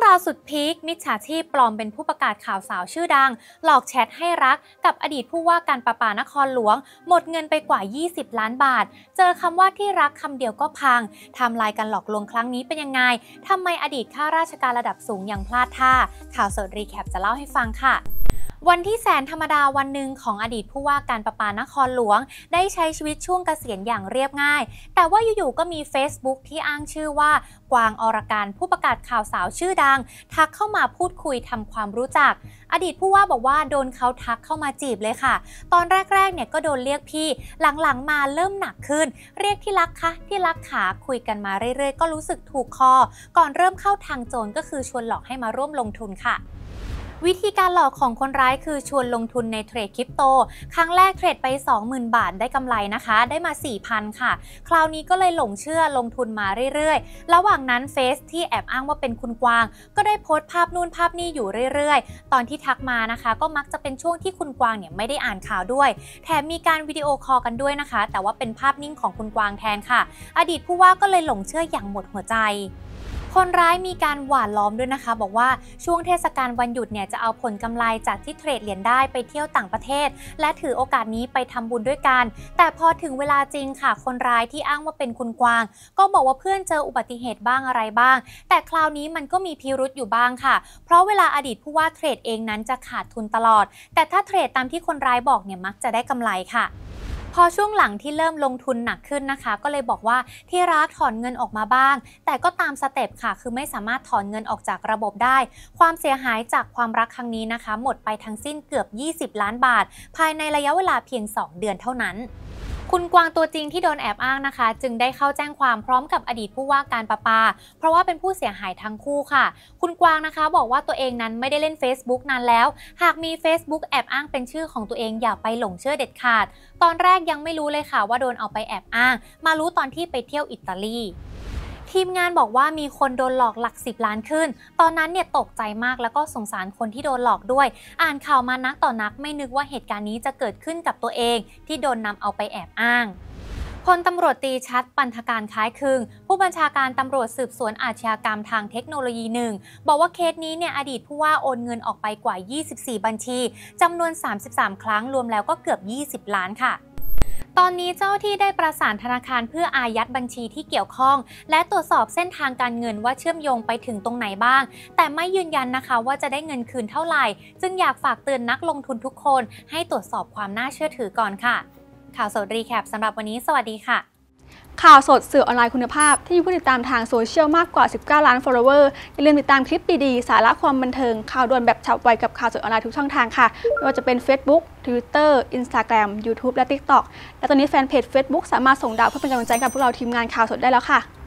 ราวสุดพีคมิจฉาชีพปลอมเป็นผู้ประกาศข่าวสาวชื่อดังหลอกแชทให้รักกับอดีตผู้ว่าการประปานครหลวงหมดเงินไปกว่า20 ล้านบาทเจอคำว่าที่รักคำเดียวก็พังไทม์ไลน์การหลอกลวงครั้งนี้เป็นยังไงทำไมอดีตข้าราชการระดับสูงยังพลาดท่าข่าวสดรีแคปจะเล่าให้ฟังค่ะวันที่แสนธรรมดาวันหนึ่งของอดีตผู้ว่าการประปานครหลวงได้ใช้ชีวิตช่วงเกษียณอย่างเรียบง่ายแต่ว่าอยู่ๆก็มี Facebook ที่อ้างชื่อว่ากวางอรการผู้ประกาศข่าวสาวชื่อดังทักเข้ามาพูดคุยทำความรู้จักอดีตผู้ว่าบอกว่าโดนเขาทักเข้ามาจีบเลยค่ะตอนแรกๆเนี่ยก็โดนเรียกพี่หลังๆมาเริ่มหนักขึ้นเรียกที่รักคะที่รักขาคุยกันมาเรื่อยๆก็รู้สึกถูกคอก่อนเริ่มเข้าทางโจรก็คือชวนหลอกให้มาร่วมลงทุนค่ะวิธีการหลอกของคนร้ายคือชวนลงทุนในเทรดคริปโตครั้งแรกเทรดไป 20,000 บาทได้กำไรนะคะได้มา 4,000 ค่ะคราวนี้ก็เลยหลงเชื่อลงทุนมาเรื่อยๆระหว่างนั้นเฟซที่แอบอ้างว่าเป็นคุณกวางก็ได้โพสต์ภาพนู่นภาพนี่อยู่เรื่อยๆตอนที่ทักมานะคะก็มักจะเป็นช่วงที่คุณกวางเนี่ยไม่ได้อ่านข่าวด้วยแถมมีการวิดีโอคอลกันด้วยนะคะแต่ว่าเป็นภาพนิ่งของคุณกวางแทนค่ะอดีตผู้ว่าก็เลยหลงเชื่ออย่างหมดหัวใจคนร้ายมีการหว่านล้อมด้วยนะคะบอกว่าช่วงเทศกาลวันหยุดเนี่ยจะเอาผลกำไรจากที่เทรดเหรียญได้ไปเที่ยวต่างประเทศและถือโอกาสนี้ไปทำบุญด้วยกันแต่พอถึงเวลาจริงค่ะคนร้ายที่อ้างว่าเป็นคุณกวางก็บอกว่าเพื่อนเจออุบัติเหตุบ้างอะไรบ้างแต่คราวนี้มันก็มีพิรุธอยู่บ้างค่ะเพราะเวลาอดีตผู้ว่าเทรดเองนั้นจะขาดทุนตลอดแต่ถ้าเทรดตามที่คนร้ายบอกเนี่ยมักจะได้กำไรค่ะพอช่วงหลังที่เริ่มลงทุนหนักขึ้นนะคะก็เลยบอกว่าที่รักถอนเงินออกมาบ้างแต่ก็ตามสเต็ปค่ะคือไม่สามารถถอนเงินออกจากระบบได้ความเสียหายจากความรักครั้งนี้นะคะหมดไปทั้งสิ้นเกือบ20 ล้านบาทภายในระยะเวลาเพียง2 เดือนเท่านั้นคุณกวางตัวจริงที่โดนแอบอ้างนะคะจึงได้เข้าแจ้งความพร้อมกับอดีตผู้ว่าการประปาเพราะว่าเป็นผู้เสียหายทั้งคู่ค่ะคุณกวางนะคะบอกว่าตัวเองนั้นไม่ได้เล่น Facebook นานแล้วหากมี Facebook แอบอ้างเป็นชื่อของตัวเองอย่าไปหลงเชื่อเด็ดขาดตอนแรกยังไม่รู้เลยค่ะว่าโดนเอาไปแอบอ้างมารู้ตอนที่ไปเที่ยวอิตาลีทีมงานบอกว่ามีคนโดนหลอกหลัก10 ล้านขึ้นตอนนั้นเนี่ยตกใจมากแล้วก็สงสารคนที่โดนหลอกด้วยอ่านข่าวมานักต่อนักไม่นึกว่าเหตุการณ์นี้จะเกิดขึ้นกับตัวเองที่โดนนำเอาไปแอบอ้างพลตำรวจตรีชัดปันธการคล้ายคลึงผู้บัญชาการตำรวจสืบสวนอาชญากรรมทางเทคโนโลยี1บอกว่าเคสนี้เนี่ยอดีตผู้ว่าโอนเงินออกไปกว่า24 บัญชีจำนวน33 ครั้งรวมแล้วก็เกือบ20 ล้านค่ะตอนนี้เจ้าที่ได้ประสานธนาคารเพื่ออายัดบัญชีที่เกี่ยวข้องและตรวจสอบเส้นทางการเงินว่าเชื่อมโยงไปถึงตรงไหนบ้างแต่ไม่ยืนยันนะคะว่าจะได้เงินคืนเท่าไหร่จึงอยากฝากเตือนนักลงทุนทุกคนให้ตรวจสอบความน่าเชื่อถือก่อนค่ะข่าวสดรีแคปสำหรับวันนี้สวัสดีค่ะข่าวสดสื่อออนไลน์คุณภาพที่มีผู้ติดตามทางโซเชียลมากกว่า19 ล้าน follower อย่าลืมติดตามคลิปดีๆสาระความบันเทิงข่าวด่วนแบบฉับไวกับข่าวสดออนไลน์ทุกช่องทางค่ะไม่ว่าจะเป็น Facebook Twitter Instagram YouTube และ TikTok และตอนนี้แฟนเพจ Facebook สามารถส่งดาวเพื่อเป็นกำลังใจกับพวกเราทีมงานข่าวสดได้แล้วค่ะ